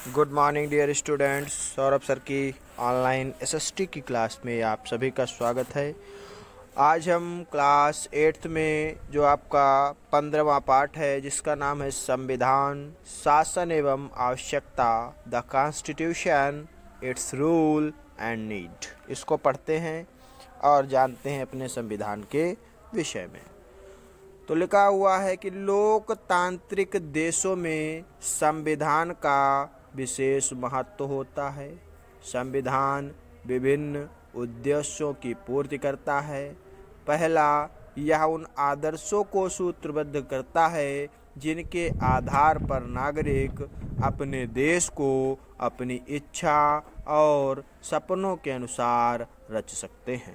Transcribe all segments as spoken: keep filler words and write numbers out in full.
Good morning dear students. Saurabh sir की online SST की class में आप सभी का स्वागत है। आज हम क्लास एट्थ में जो आपका पंद्रहवां पाठ है जिसका नाम है संविधान, शासन एवं आवश्यकता, the constitution, its rule and need, इसको पढ़ते हैं और जानते हैं अपने संविधान के विषय में। तो लिखा हुआ है कि लोकतांत्रिक देशों में संविधान का विशेष महत्व होता है। संविधान विभिन्न उद्देश्यों की पूर्ति करता है। पहला, यह उन आदर्शों को सूत्रबद्ध करता है जिनके आधार पर नागरिक अपने देश को अपनी इच्छा और सपनों के अनुसार रच सकते हैं।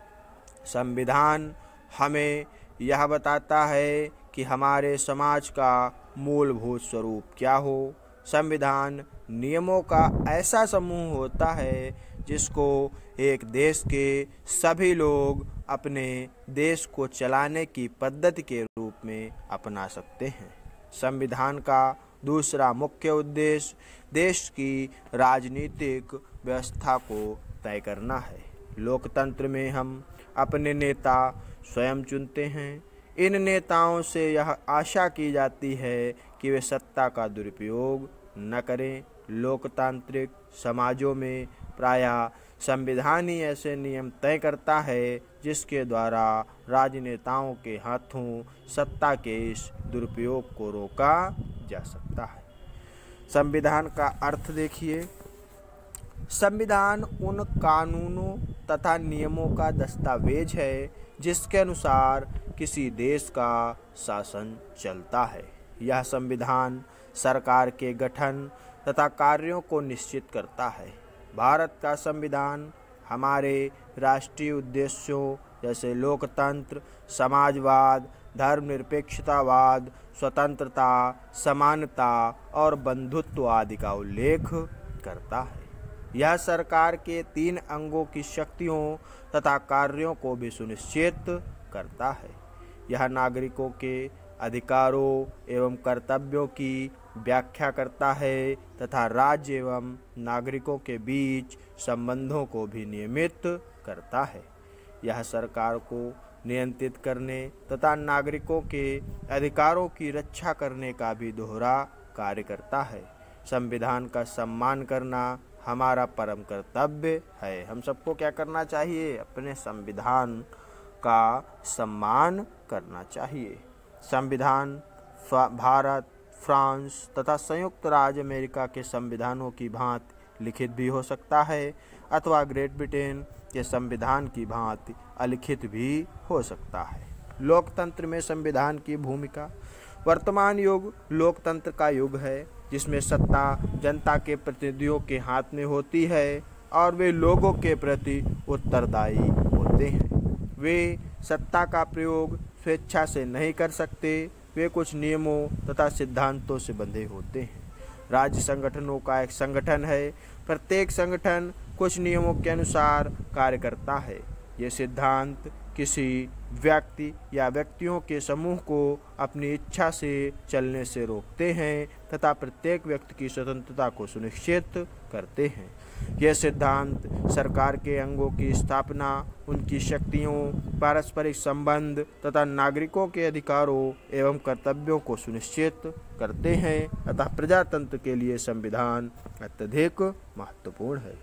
संविधान हमें यह बताता है कि हमारे समाज का मूलभूत स्वरूप क्या हो। संविधान नियमों का ऐसा समूह होता है जिसको एक देश के सभी लोग अपने देश को चलाने की पद्धति के रूप में अपना सकते हैं। संविधान का दूसरा मुख्य उद्देश्य देश की राजनीतिक व्यवस्था को तय करना है। लोकतंत्र में हम अपने नेता स्वयं चुनते हैं। इन नेताओं से यह आशा की जाती है कि वे सत्ता का दुरुपयोग न करें। लोकतांत्रिक समाजों में प्रायः संविधान ही ऐसे नियम तय करता है जिसके द्वारा राजनेताओं के हाथों सत्ता के इस दुरुपयोग को रोका जा सकता है। संविधान का अर्थ देखिए। संविधान उन कानूनों तथा नियमों का दस्तावेज है जिसके अनुसार किसी देश का शासन चलता है। यह संविधान सरकार के गठन तथा कार्यों को निश्चित करता है। भारत का संविधान हमारे राष्ट्रीय उद्देश्यों जैसे लोकतंत्र, समाजवाद, धर्मनिरपेक्षतावाद, स्वतंत्रता, समानता और बंधुत्व आदि का उल्लेख करता है। यह सरकार के तीन अंगों की शक्तियों तथा कार्यों को भी सुनिश्चित करता है। यह नागरिकों के अधिकारों एवं कर्तव्यों की व्याख्या करता है तथा राज्य एवं नागरिकों के बीच संबंधों को भी नियमित करता है। यह सरकार को नियंत्रित करने तथा नागरिकों के अधिकारों की रक्षा करने का भी दोहरा कार्य करता है। संविधान का सम्मान करना हमारा परम कर्तव्य है। हम सबको क्या करना चाहिए? अपने संविधान का सम्मान करना चाहिए। संविधान भारत, फ्रांस तथा संयुक्त राज्य अमेरिका के संविधानों की भांति लिखित भी हो सकता है अथवा ग्रेट ब्रिटेन के संविधान की भांति अलिखित भी हो सकता है। लोकतंत्र में संविधान की भूमिका। वर्तमान युग लोकतंत्र का युग है जिसमें सत्ता जनता के प्रतिनिधियों के हाथ में होती है और वे लोगों के प्रति उत्तरदायी होते हैं। वे सत्ता का प्रयोग स्वेच्छा से नहीं कर सकते। वे कुछ नियमों तथा सिद्धांतों से बंधे होते हैं। राज्य संगठनों का एक संगठन है। प्रत्येक संगठन कुछ नियमों के अनुसार कार्य करता है। ये सिद्धांत किसी व्यक्ति या व्यक्तियों के समूह को अपनी इच्छा से चलने से रोकते हैं तथा प्रत्येक व्यक्ति की स्वतंत्रता को सुनिश्चित करते हैं। यह सिद्धांत सरकार के अंगों की स्थापना, उनकी शक्तियों, पारस्परिक संबंध तथा नागरिकों के अधिकारों एवं कर्तव्यों को सुनिश्चित करते हैं अतः प्रजातंत्र के लिए संविधान अत्यधिक महत्वपूर्ण है।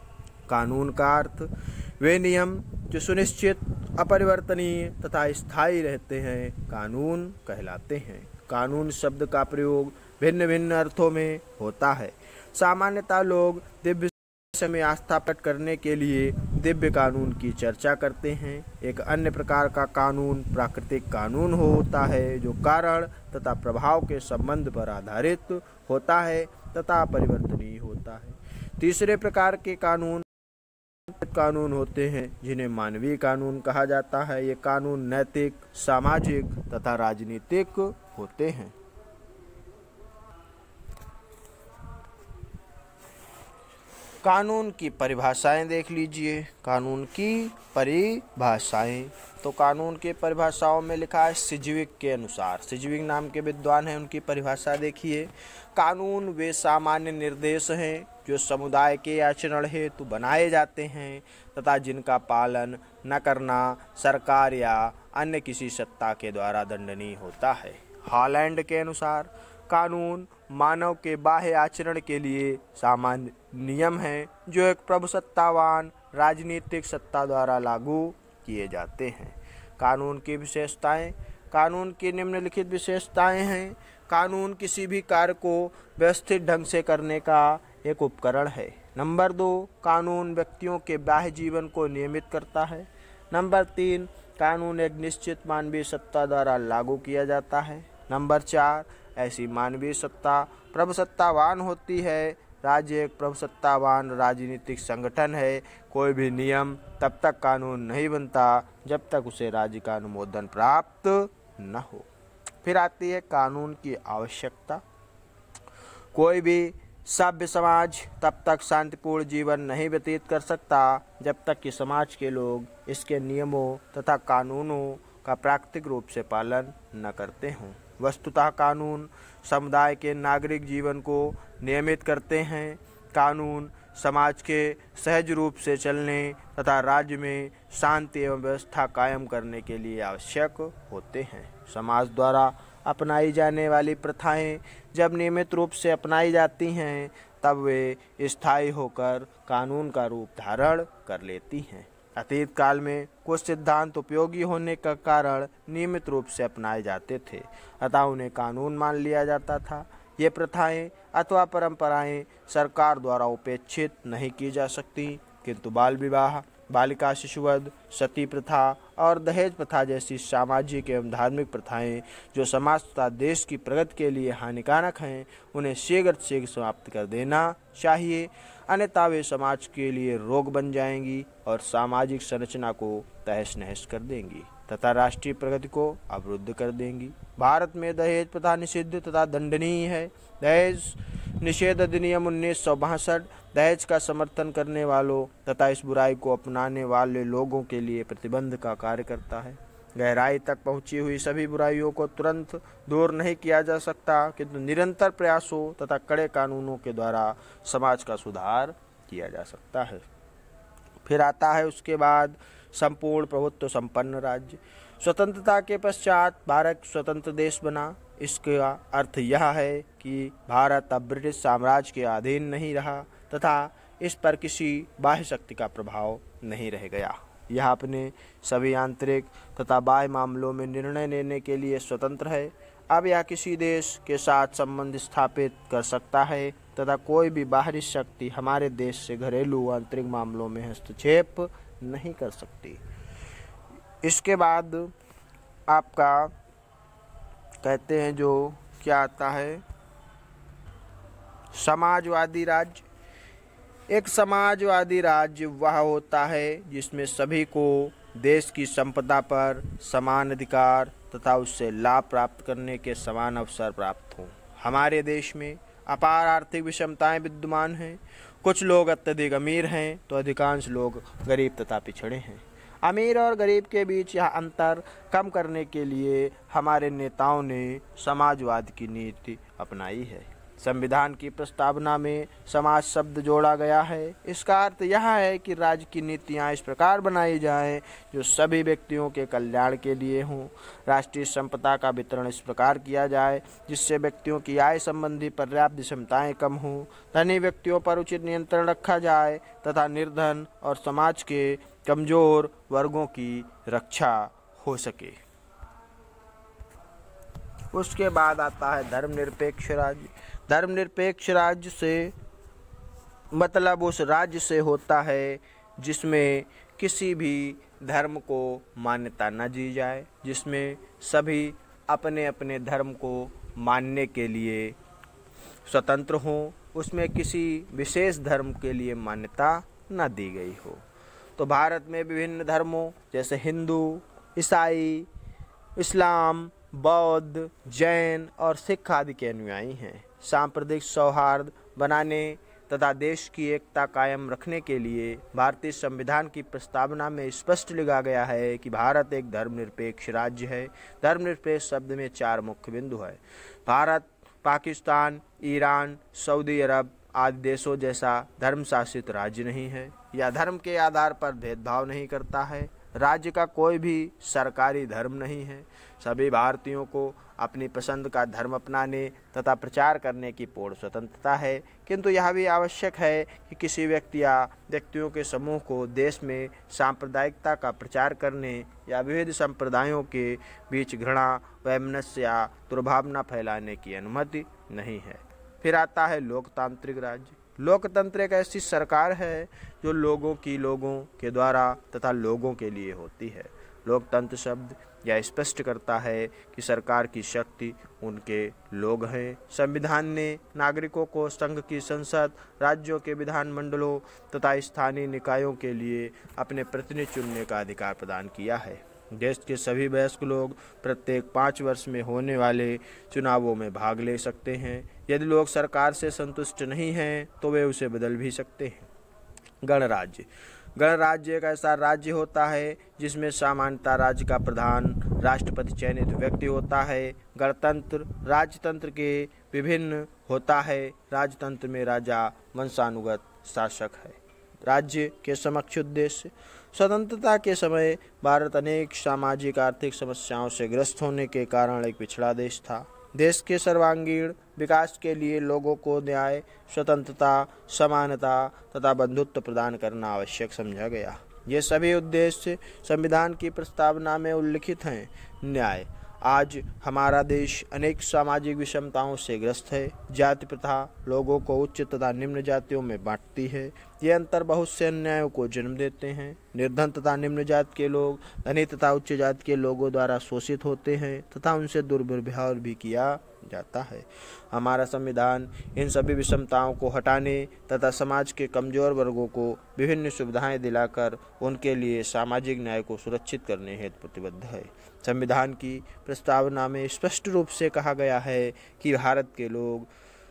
कानून का अर्थ वे नियम जो सुनिश्चित, अपरिवर्तनीय तथा स्थायी रहते हैं कानून कहलाते हैं। कानून शब्द का प्रयोग भिन्न भिन्न अर्थों में होता है। सामान्यतः लोग दिव्य में आस्था प्रकट करने के लिए दिव्य कानून की चर्चा करते हैं। एक अन्य प्रकार का कानून प्राकृतिक कानून होता है जो कारण तथा प्रभाव के संबंध पर आधारित होता है तथा परिवर्तनीय होता है। तीसरे प्रकार के कानून कानून होते हैं जिन्हें मानवीय कानून कहा जाता है। ये कानून नैतिक, सामाजिक तथा राजनीतिक होते हैं। कानून की परिभाषाएं देख लीजिए। कानून की परिभाषाएं तो कानून की परिभाषाओं में लिखा है सिज्विक के अनुसार। सिज्विक नाम के विद्वान हैं, उनकी परिभाषा देखिए। कानून वे सामान्य निर्देश हैं जो समुदाय के आचरण हेतु बनाए जाते हैं तथा जिनका पालन न करना सरकार या अन्य किसी सत्ता के द्वारा दंडनीय होता है। हॉलैंड के अनुसार कानून मानव के बाह्य आचरण के लिए सामान्य नियम हैं जो एक प्रभुसत्तावान राजनीतिक सत्ता द्वारा लागू किए जाते हैं। कानून की विशेषताएं। कानून की निम्नलिखित विशेषताएं हैं। कानून किसी भी कार्य को व्यवस्थित ढंग से करने का एक उपकरण है। नंबर दो, कानून व्यक्तियों के बाह्य जीवन को नियमित करता है। नंबर तीन, कानून एक निश्चित मानवीय सत्ता द्वारा लागू किया जाता है। नंबर चार, ऐसी मानवीय सत्ता प्रभुसत्तावान होती है। राज्य एक प्रभुसत्तावान राजनीतिक संगठन है। कोई भी नियम तब तक कानून नहीं बनता जब तक उसे राज्य का अनुमोदन प्राप्त न हो। फिर आती है कानून की आवश्यकता। कोई भी सभ्य समाज तब तक शांतिपूर्ण जीवन नहीं व्यतीत कर सकता जब तक कि समाज के लोग इसके नियमों तथा कानूनों का प्राकृतिक रूप से पालन न करते हों। वस्तुतः कानून समुदाय के नागरिक जीवन को नियमित करते हैं। कानून समाज के सहज रूप से चलने तथा राज्य में शांति एवं व्यवस्था कायम करने के लिए आवश्यक होते हैं। समाज द्वारा अपनाई जाने वाली प्रथाएं जब नियमित रूप से अपनाई जाती हैं तब वे स्थायी होकर कानून का रूप धारण कर लेती हैं। अतीत काल में कुछ सिद्धांत उपयोगी होने का कारण नियमित रूप से अपनाए जाते थे अतः उन्हें कानून मान लिया जाता था। ये प्रथाएं अथवा परंपराएं सरकार द्वारा उपेक्षित नहीं की जा सकती, किंतु बाल विवाह, बालिका शिशुवध, सती प्रथा और दहेज प्रथा जैसी सामाजिक एवं धार्मिक प्रथाएं जो समाज तथा देश की प्रगति के लिए हानिकारक हैं उन्हें शीघ्र शीघ्र समाप्त कर देना चाहिए, अन्यथा वे समाज के लिए रोग बन जाएंगी और सामाजिक संरचना को तहस नहस कर देंगी तथा राष्ट्रीय प्रगति को अवरुद्ध कर देंगी। भारत में दहेज प्रथा निषिद्ध तथा दंडनीय है। दहेज निषेध अधिनियम उन्नीस सौ बासठ दहेज का समर्थन करने वालों तथा इस बुराई को अपनाने वाले लोगों के लिए प्रतिबंध का कार्य करता है। गहराई तक पहुंची हुई सभी बुराइयों को तुरंत दूर नहीं किया जा सकता, किंतु निरंतर प्रयासों तथा कड़े कानूनों के द्वारा समाज का सुधार किया जा सकता है। फिर आता है उसके बाद संपूर्ण प्रभुत्व संपन्न राज्य। स्वतंत्रता के पश्चात भारत स्वतंत्र देश बना। इसका अर्थ यह है कि भारत अब ब्रिटिश साम्राज्य के अधीन नहीं रहा तथा इस पर किसी बाह्य शक्ति का प्रभाव नहीं रह गया। यह अपने सभी आंतरिक तथा बाह्य मामलों में निर्णय लेने के लिए स्वतंत्र है। अब यह किसी देश के साथ संबंध स्थापित कर सकता है तथा कोई भी बाहरी शक्ति हमारे देश से घरेलू आंतरिक मामलों में हस्तक्षेप नहीं कर सकती। इसके बाद आपका कहते हैं जो क्या आता है, समाजवादी राज्य। एक समाजवादी राज्य वह होता है जिसमें सभी को देश की संपदा पर समान अधिकार तथा उससे लाभ प्राप्त करने के समान अवसर प्राप्त हों। हमारे देश में अपार आर्थिक विषमताएं विद्यमान हैं। कुछ लोग अत्यधिक अमीर हैं तो अधिकांश लोग गरीब तथा पिछड़े हैं। अमीर और गरीब के बीच यह अंतर कम करने के लिए हमारे नेताओं ने समाजवाद की नीति अपनाई है। संविधान की प्रस्तावना में समाज शब्द जोड़ा गया है। इसका अर्थ यह है कि राज्य की नीतियाँ इस प्रकार बनाई जाएं जो सभी व्यक्तियों के कल्याण के लिए हों। राष्ट्रीय संपदा का वितरण इस प्रकार किया जाए जिससे व्यक्तियों की आय संबंधी पर्याप्त विषमताएं कम हों। धनी व्यक्तियों पर उचित नियंत्रण रखा जाए तथा निर्धन और समाज के कमजोर वर्गों की रक्षा हो सके। उसके बाद आता है धर्मनिरपेक्ष राज्य। धर्मनिरपेक्ष राज्य से मतलब उस राज्य से होता है जिसमें किसी भी धर्म को मान्यता न दी जाए, जिसमें सभी अपने अपने धर्म को मानने के लिए स्वतंत्र हों, उसमें किसी विशेष धर्म के लिए मान्यता न दी गई हो। तो भारत में विभिन्न धर्मों जैसे हिंदू, ईसाई, इस्लाम, बौद्ध, जैन और सिख आदि के अनुयायी हैं। सांप्रदायिक सौहार्द बनाने तथा देश की एकता कायम रखने के लिए भारतीय संविधान की प्रस्तावना में स्पष्ट लिखा गया है कि भारत एक धर्मनिरपेक्ष राज्य है। धर्मनिरपेक्ष शब्द में चार मुख्य बिंदु है। भारत पाकिस्तान, ईरान, सऊदी अरब आदि देशों जैसा धर्म शासित राज्य नहीं है। यह धर्म के आधार पर भेदभाव नहीं करता है। राज्य का कोई भी सरकारी धर्म नहीं है। सभी भारतीयों को अपनी पसंद का धर्म अपनाने तथा प्रचार करने की पूर्ण स्वतंत्रता है, किंतु यह भी आवश्यक है कि किसी व्यक्ति या व्यक्तियों के समूह को देश में सांप्रदायिकता का प्रचार करने या विविध संप्रदायों के बीच घृणा, वैमनस्य या दुर्भावना फैलाने की अनुमति नहीं है। फिर आता है लोकतांत्रिक राज्य। लोकतंत्र एक ऐसी सरकार है जो लोगों की लोगों के द्वारा तथा लोगों के लिए होती है। लोकतंत्र शब्द यह स्पष्ट करता है कि सरकार की शक्ति उनके लोग हैं। संविधान ने नागरिकों को संघ की संसद, राज्यों के विधानमंडलों तथा स्थानीय निकायों के लिए अपने प्रतिनिधि चुनने का अधिकार प्रदान किया है। देश के सभी वयस्क लोग प्रत्येक पाँच वर्ष में होने वाले चुनावों में भाग ले सकते हैं। यदि लोग सरकार से संतुष्ट नहीं हैं तो वे उसे बदल भी सकते हैं। गणराज्य। गणराज्य एक ऐसा राज्य होता है जिसमें सामान्यतः राज्य का प्रधान राष्ट्रपति चयनित व्यक्ति होता है। गणतंत्र राजतंत्र के विभिन्न होता है। राजतंत्र में राजा वंशानुगत शासक है। राज्य के समक्ष उद्देश्य। स्वतंत्रता के समय भारत अनेक सामाजिक आर्थिक समस्याओं से ग्रस्त होने के कारण एक पिछड़ा देश था। देश के सर्वांगीण विकास के लिए लोगों को न्याय, स्वतंत्रता, समानता तथा बंधुत्व प्रदान करना आवश्यक समझा गया। ये सभी उद्देश्य संविधान की प्रस्तावना में उल्लिखित हैं। न्याय। आज हमारा देश अनेक सामाजिक विषमताओं से ग्रस्त है। जाति प्रथा लोगों को उच्च तथा निम्न जातियों में बांटती है। ये अंतर बहुत से अन्यायों को जन्म देते हैं। निर्धन तथा निम्न जाति के लोग धनी तथा उच्च जाति के लोगों द्वारा शोषित होते हैं तथा उनसे दुर्व्यवहार भी किया जाता है। हमारा संविधान इन सभी विषमताओं को हटाने तथा समाज के कमजोर वर्गों को विभिन्न सुविधाएं दिलाकर उनके लिए सामाजिक न्याय को सुरक्षित करने हेतु प्रतिबद्ध है। संविधान की प्रस्तावना में स्पष्ट रूप से कहा गया है कि भारत के लोग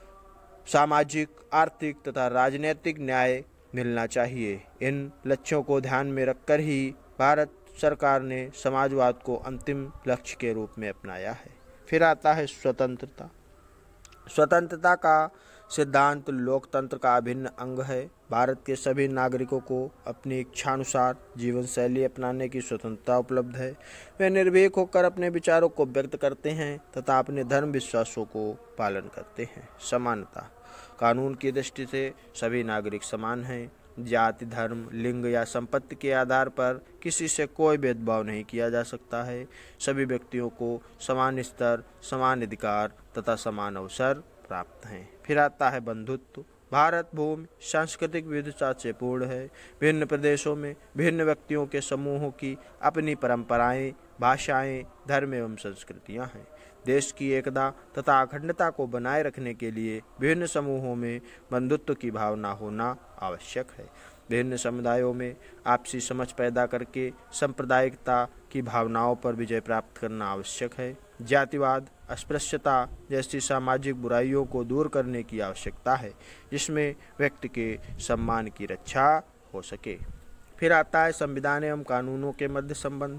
सामाजिक, आर्थिक तथा राजनीतिक न्याय मिलना चाहिए। इन लक्ष्यों को ध्यान में रखकर ही भारत सरकार ने समाजवाद को अंतिम लक्ष्य के रूप में अपनाया है। फिर आता है स्वतंत्रता। स्वतंत्रता का सिद्धांत लोकतंत्र का अभिन्न अंग है। भारत के सभी नागरिकों को अपनी इच्छानुसार जीवन शैली अपनाने की स्वतंत्रता उपलब्ध है। वे निर्भीक होकर अपने विचारों को व्यक्त करते हैं तथा अपने धर्म विश्वासों को पालन करते हैं। समानता। कानून की दृष्टि से सभी नागरिक समान हैं। जाति, धर्म, लिंग या संपत्ति के आधार पर किसी से कोई भेदभाव नहीं किया जा सकता है। सभी व्यक्तियों को समान स्तर, समान अधिकार तथा समान अवसर प्राप्त हैं। फिर आता है बंधुत्व। भारत भूमि सांस्कृतिक विविधता से पूर्ण है। भिन्न प्रदेशों में भिन्न व्यक्तियों के समूहों की अपनी परंपराएं, भाषाएं, धर्म एवं संस्कृतियां हैं। देश की एकता तथा अखंडता को बनाए रखने के लिए विभिन्न समूहों में बंधुत्व की भावना होना आवश्यक है। विभिन्न समुदायों में आपसी समझ पैदा करके सांप्रदायिकता की भावनाओं पर विजय प्राप्त करना आवश्यक है। जातिवाद, अस्पृश्यता जैसी सामाजिक बुराइयों को दूर करने की आवश्यकता है, जिसमें व्यक्ति के सम्मान की रक्षा हो सके। फिर आता है संविधान एवं कानूनों के मध्य संबंध।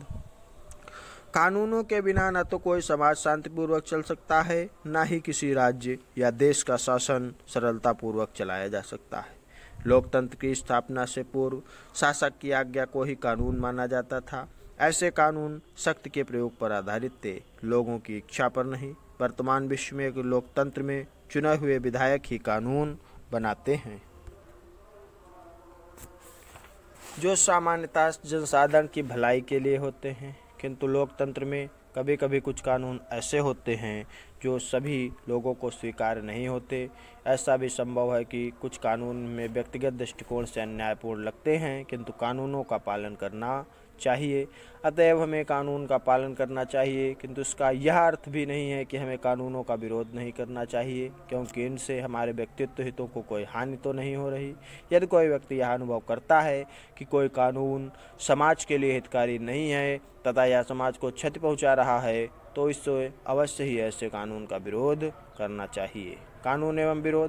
कानूनों के बिना न तो कोई समाज शांतिपूर्वक चल सकता है, न ही किसी राज्य या देश का शासन सरलतापूर्वक चलाया जा सकता है। लोकतंत्र की स्थापना से पूर्व शासक की आज्ञा को ही कानून माना जाता था। ऐसे कानून शक्ति के प्रयोग पर आधारित थे, लोगों की इच्छा पर नहीं। वर्तमान विश्व में एक लोकतंत्र में चुने हुए विधायक ही कानून बनाते हैं, जो सामान्यतः जनसाधारण की भलाई के लिए होते हैं। किंतु लोकतंत्र में कभी कभी कुछ कानून ऐसे होते हैं जो सभी लोगों को स्वीकार नहीं होते। ऐसा भी संभव है कि कुछ कानून में व्यक्तिगत दृष्टिकोण से अन्यायपूर्ण लगते हैं, किंतु कानूनों का पालन करना चाहिए। अतएव हमें कानून का पालन करना चाहिए, किंतु इसका यह अर्थ भी नहीं है कि हमें कानूनों का विरोध नहीं करना चाहिए, क्योंकि इनसे हमारे व्यक्तित्व हितों को कोई हानि तो नहीं हो रही। यदि कोई व्यक्ति यह अनुभव करता है कि कोई कानून समाज के लिए हितकारी नहीं है तथा यह समाज को क्षति पहुंचा रहा है, तो इससे अवश्य ही ऐसे कानून का विरोध करना चाहिए। कानून एवं विरोध।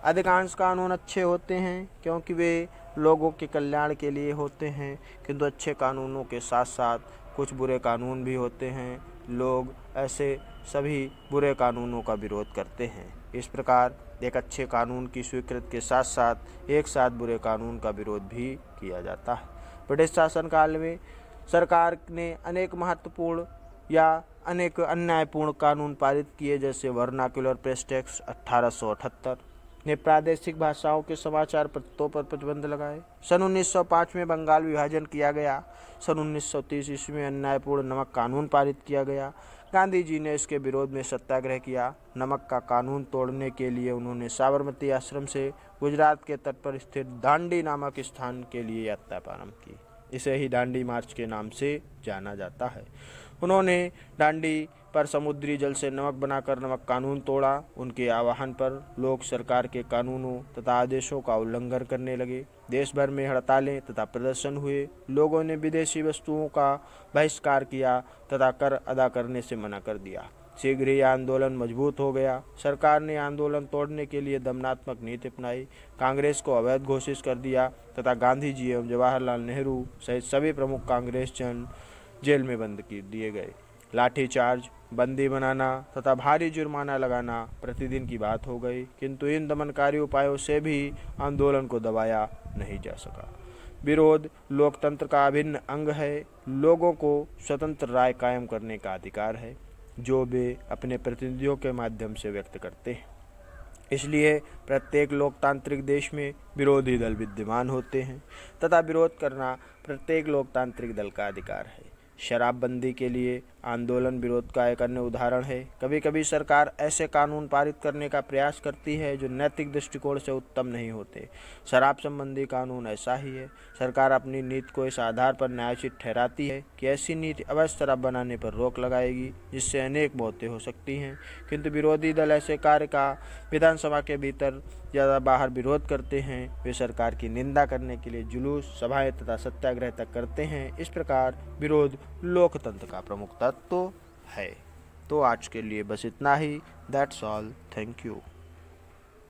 अधिकांश कानून अच्छे होते हैं क्योंकि वे लोगों के कल्याण के लिए होते हैं, किंतु अच्छे कानूनों के साथ साथ कुछ बुरे कानून भी होते हैं। लोग ऐसे सभी बुरे कानूनों का विरोध करते हैं। इस प्रकार एक अच्छे कानून की स्वीकृति के साथ साथ एक साथ बुरे कानून का विरोध भी किया जाता है। ब्रिटिश शासनकाल में सरकार ने अनेक महत्वपूर्ण या अनेक अन्यायपूर्ण कानून पारित किए, जैसे वर्नाक्युलर प्रेस टैक्स अठारह सौ अठहत्तर ने प्रादेशिक भाषाओं के समाचार पत्रों पर प्रतिबंध लगाए। सन उन्नीस सौ पाँच में बंगाल विभाजन किया गया। सन उन्नीस सौ तीस ईस्वी में अन्यायपूर्ण नमक कानून पारित किया गया। गांधी जी ने इसके विरोध में सत्याग्रह किया। नमक का कानून तोड़ने के लिए उन्होंने साबरमती आश्रम से गुजरात के तट पर स्थित दांडी नामक स्थान के लिए यात्रा प्रारंभ की। इसे ही दांडी मार्च के नाम से जाना जाता है। उन्होंने दांडी पर समुद्री जल से नमक बनाकर नमक कानून तोड़ा। उनके आह्वान पर लोग सरकार के कानूनों तथा आदेशों का उल्लंघन करने लगे। देश भर में हड़तालें तथा प्रदर्शन हुए। लोगों ने विदेशी वस्तुओं का बहिष्कार किया तथा कर अदा करने से मना कर दिया। शीघ्र ही आंदोलन मजबूत हो गया। सरकार ने आंदोलन तोड़ने के लिए दमनात्मक नीति अपनाई, कांग्रेस को अवैध घोषित कर दिया तथा गांधी जी एवं जवाहरलाल नेहरू सहित सभी प्रमुख कांग्रेस जन जेल में बंद कर दिए गए। लाठीचार्ज, बंदी बनाना तथा भारी जुर्माना लगाना प्रतिदिन की बात हो गई, किंतु इन दमनकारी उपायों से भी आंदोलन को दबाया नहीं जा सका। विरोध लोकतंत्र का अभिन्न अंग है। लोगों को स्वतंत्र राय कायम करने का अधिकार है, जो वे अपने प्रतिनिधियों के माध्यम से व्यक्त करते हैं। इसलिए प्रत्येक लोकतांत्रिक देश में विरोधी दल विद्यमान होते हैं तथा विरोध करना प्रत्येक लोकतांत्रिक दल का अधिकार है। शराबबंदी के लिए आंदोलन विरोध का एक अन्य उदाहरण है। कभी कभी सरकार ऐसे कानून पारित करने का प्रयास करती है जो नैतिक दृष्टिकोण से उत्तम नहीं होते। शराब संबंधी कानून ऐसा ही है। सरकार अपनी नीति को इस आधार पर न्यायोचित ठहराती है कि ऐसी नीति अवैध शराब बनाने पर रोक लगाएगी, जिससे अनेक मौतें हो सकती हैं, किंतु विरोधी दल ऐसे कार्य का विधानसभा के भीतर ज़्यादा बाहर विरोध करते हैं। वे सरकार की निंदा करने के लिए जुलूस, सभाएं तथा सत्याग्रह तक करते हैं। इस प्रकार विरोध लोकतंत्र का प्रमुख तत्व है। तो आज के लिए बस इतना ही। That's all. Thank you.